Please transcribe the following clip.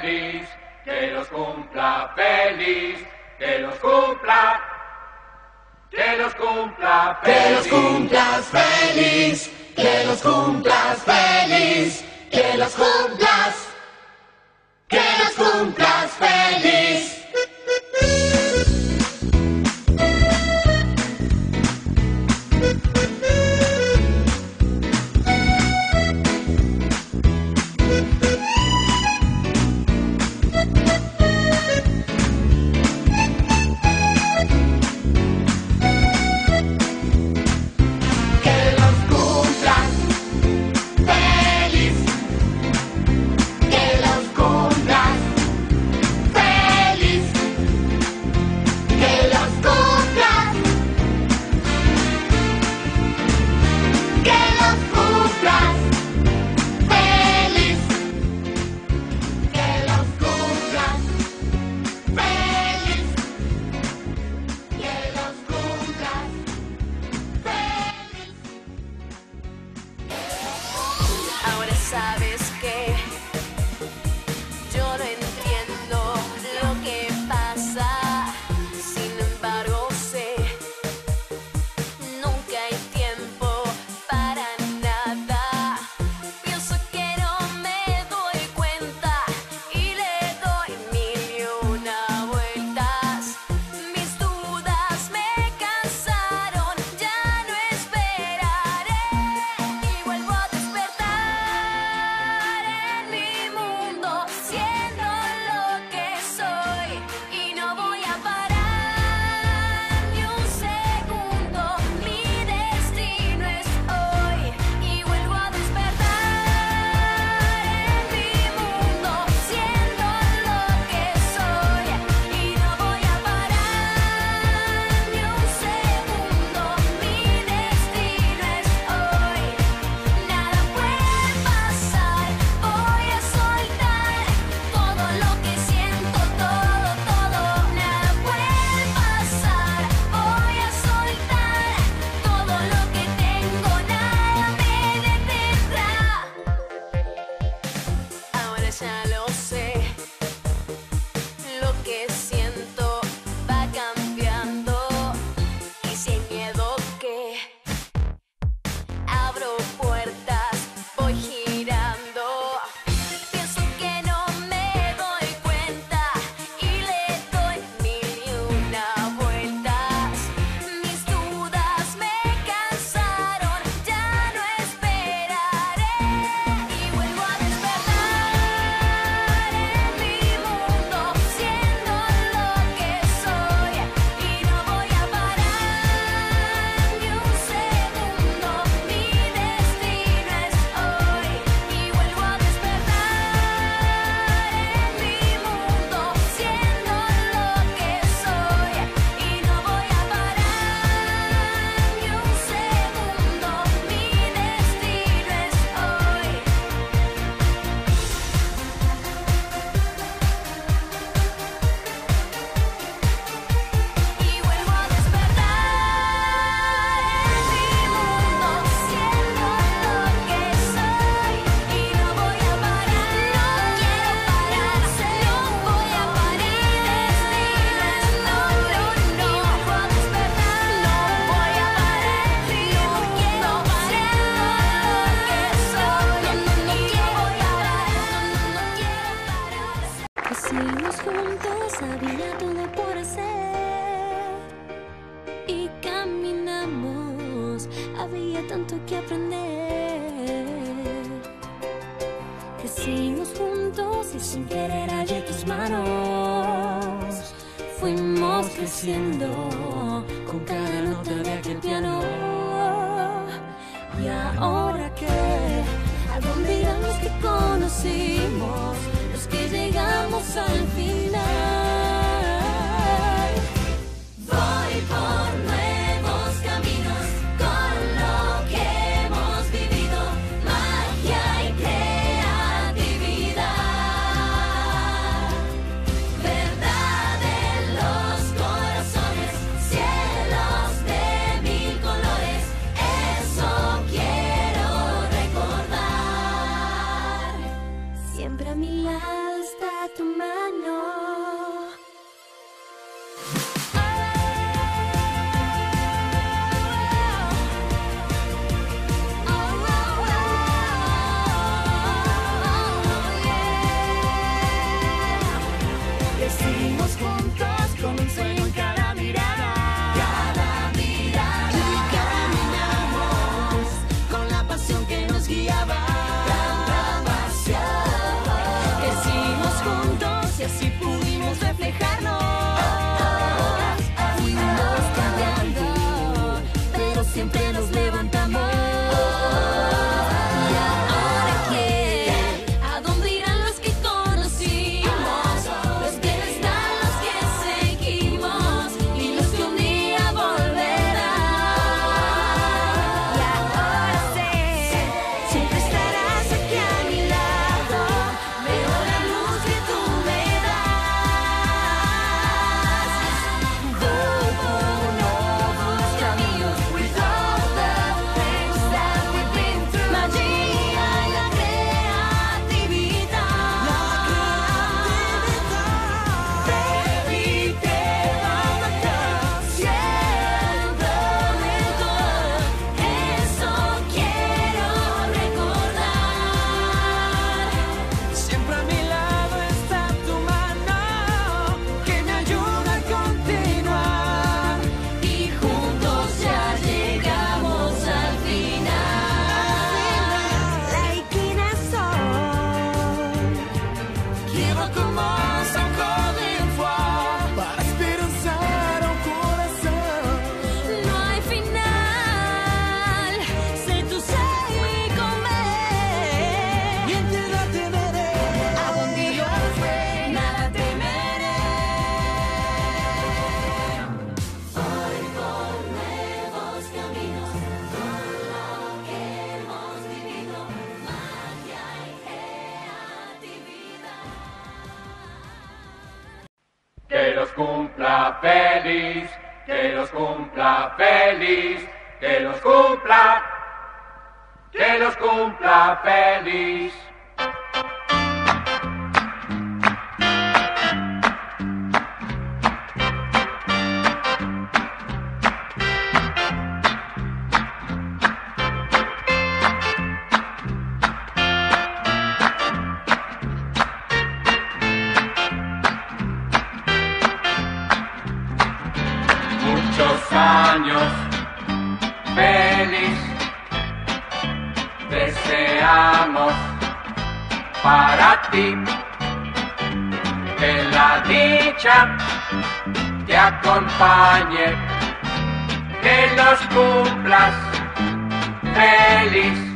feliz, que los cumpla feliz, que los cumpla, que los cumpla feliz. Que los cumplas feliz, que los cumplas feliz, que los cumplas, que los cumplas feliz. Sabes que yo no entiendo lo que pasa, sin embargo sé, nunca hay tiempo para nada. Pienso que no me doy cuenta y le doy mil y una vueltas. Mis dudas me cansaron, ya no esperaré y vuelvo a despertar. Siendo lo que soy y no voy a parar ni un segundo, mi destino es hoy y vuelvo a despertar en mi mundo, siendo lo que soy y no voy a parar ni un segundo, mi destino es hoy, nada puede pasar, voy a soltar todo lo que siento, todo, nada puede pasar, voy a soltar todo lo que tengo, nada me detendrá. Ahora ya lo sé, lo que siento va cambiando y sin miedo que abro puertas, voy girando. Pienso que no me doy cuenta y le doy mil y una vueltas. Mis dudas me cansaron, ya no esperaré y vuelvo a despertar en mi mundo, siendo lo que soy y no voy a parar ni un segundo, mi destino es hoy y vuelvo a despertar en mi mundo, siendo lo que soy y no voy a parar ni un segundo, mi destino es hoy. Y vuelvo a despertar en mi mundo, siendo lo que soy y no voy a parar, no quiero pararse, no voy a parar, mi destino es no, y vuelvo a despertar, no voy a parar, no quiero siendo lo que soy y no quiero parar, no quiero parar. Hicimos juntos, había todo por hacer y caminamos, había tanto que aprender. Crecimos juntos y sin querer hallé tus manos. Fuimos creciendo con cada nota de aquel piano. ¿Y ahora qué? ¿A dónde irán los que conocimos? Los que llegamos al final. Voy por nuevos caminos con lo que hemos vivido, magia y creatividad, verdad en los corazones, cielos de mil colores, eso quiero recordar. Siempre a mi lado tu mano. Crecimos juntos con un sueño en cada mirada. Y caminamos con la pasión que nos guiaba. Crecimos juntos y así pudimos reflejarnos. Fuimos cambiando, pero siempre nos levantamos. ¿Y ahora qué? ¿A dónde irán los que conocimos? Los que no están, los que seguimos y los que un día volverán. Y ahora sé, siempre estarás aquí a mi lado. Veo la luz que tú me das. Nuevos caminos, with all the things that we've been through. Magia y la creatividad. Baby, te amo acá, siendo mejor. Eso quiero recordar. Siempre a mi lado está tu mano que me ayuda a continuar. Y juntos ya llegamos al final. Like in a song, qui recommence encore une fois. Para esperanzar a un corazón. No hay final, sé tú sei con me. Y en tierra temeré. A donde yo fue, nada temeré. Hoy por nuevos caminos, con lo que hemos vivido, magia y creatividad. Que los cumpla feliz, que los cumpla feliz, que los cumpla feliz. Muchos años feliz deseamos para ti, que la dicha te acompañe, que los cumplas feliz.